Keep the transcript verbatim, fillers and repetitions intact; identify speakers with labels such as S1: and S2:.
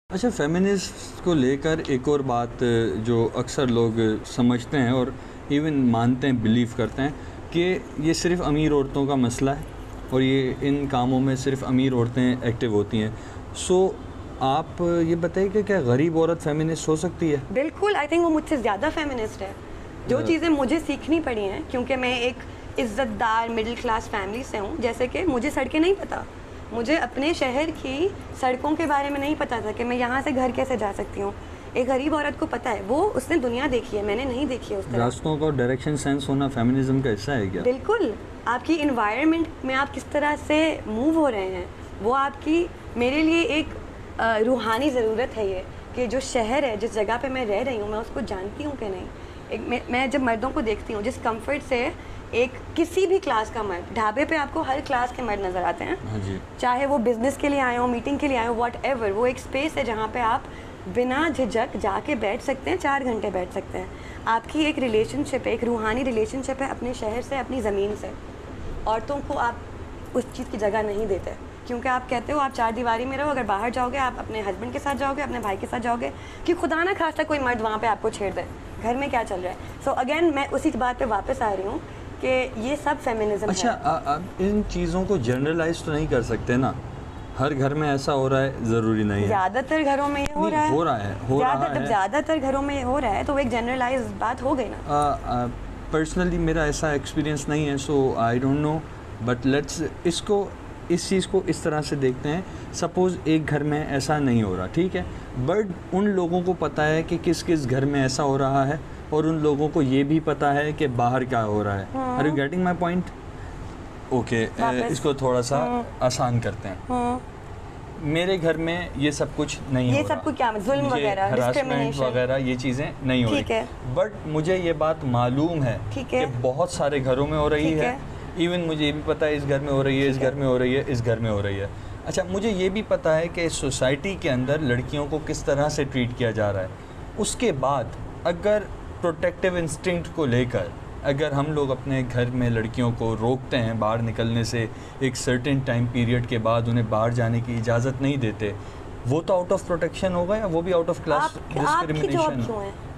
S1: अच्छा, फेमिनिस्ट को लेकर एक और बात जो अक्सर लोग समझते हैं और इवन मानते हैं, बिलीव करते हैं कि ये सिर्फ़ अमीर औरतों का मसला है और ये इन कामों में सिर्फ़ अमीर औरतें एक्टिव होती हैं। सो आप ये बताइए कि क्या गरीब औरत फेमिनिस्ट हो सकती है?
S2: बिल्कुल, आई थिंक वो मुझसे ज़्यादा फेमिनिस्ट है। जो चीज़ें मुझे सीखनी पड़ी हैं, क्योंकि मैं एक इज़्ज़तदार मिडिल क्लास फैमिली से हूँ, जैसे कि मुझे सड़कें नहीं पता, मुझे अपने शहर की सड़कों के बारे में नहीं पता था कि मैं यहाँ से घर कैसे जा सकती हूँ। एक गरीब औरत को पता है, वो उसने दुनिया देखी है, मैंने नहीं देखी है उस तरह।
S1: रास्तों का डायरेक्शन सेंस होना फेमिनिज्म का हिस्सा है क्या?
S2: बिल्कुल, आपकी इन्वायरमेंट में आप किस तरह से मूव हो रहे हैं, वो आपकी, मेरे लिए एक रूहानी ज़रूरत है ये, कि जो शहर है, जिस जगह पे मैं रह रही हूँ, मैं उसको जानती हूँ कि नहीं। एक मैं, मैं जब मर्दों को देखती हूँ, जिस कंफर्ट से एक किसी भी क्लास का मर्द, ढाबे पे आपको हर क्लास के मर्द नज़र आते हैं।
S1: हाँ जी।
S2: चाहे वो बिज़नेस के लिए आए हो, मीटिंग के लिए आए हो, वॉट एवर, वो एक स्पेस है जहाँ पे आप बिना झिझक जाके बैठ सकते हैं, चार घंटे बैठ सकते हैं। आपकी एक रिलेशनशिप है, एक रूहानी रिलेशनशिप है अपने शहर से, अपनी ज़मीन से। औरतों को आप उस चीज़ की जगह नहीं देते, क्योंकि आप कहते हो आप चार दीवारी में रहो, अगर बाहर जाओगे आप अपने हस्बैंड के साथ जाओगे, अपने भाई के साथ जाओगे, कि खुदा ना खास्ता कोई मर्द वहाँ पे आपको छेड़ दे, घर में क्या चल रहा है। सो so अगेन मैं उसी बात पे वापस आ रही हूँ कि ये सब फेमिनिज्म
S1: अच्छा,
S2: है।
S1: आप इन चीज़ों को जनरलाइज तो नहीं कर सकते ना, हर घर में ऐसा हो रहा है ज़रूरी नहीं है।
S2: ज़्यादातर घरों में ये हो रहा है,
S1: हो रहा है हो रहा है
S2: ज़्यादातर घरों में ये हो रहा है, तो एक जनरलाइज बात हो गई ना।
S1: पर्सनली मेरा ऐसा एक्सपीरियंस नहीं है, so I don't know, but let's इसको इस चीज़ को इस तरह से देखते हैं। सपोज़ एक घर में ऐसा नहीं हो रहा, ठीक है, बट उन लोगों को पता है कि किस किस घर में ऐसा हो रहा है और उन लोगों को ये भी पता है कि बाहर क्या हो रहा है। Are you getting my point? Okay, इसको थोड़ा सा आसान करते हैं। मेरे घर में ये सब कुछ नहीं
S2: ये
S1: हो
S2: सब कुछ क्या, जुल्म वगैरह,
S1: डिस्क्रिमिनेशन वगैरह, ये चीज़ें नहीं हो रही, बट मुझे ये बात मालूम है कि बहुत सारे घरों में हो रही है। इवन मुझे ये भी पता है इस घर में हो रही है, इस घर में हो रही है, इस घर में हो रही है। अच्छा, मुझे ये भी पता है कि सोसाइटी के अंदर लड़कियों को किस तरह से ट्रीट किया जा रहा है। उसके बाद अगर प्रोटेक्टिव इंस्टिंक्ट को लेकर अगर हम लोग अपने घर में लड़कियों को रोकते हैं बाहर निकलने से, एक सर्टेन टाइम पीरियड के बाद उन्हें बाहर जाने की इजाज़त नहीं देते, वो तो आउट ऑफ प्रोटेक्शन होगा या वो भी आउट ऑफ क्लास डिस्क्रिमिनेशन?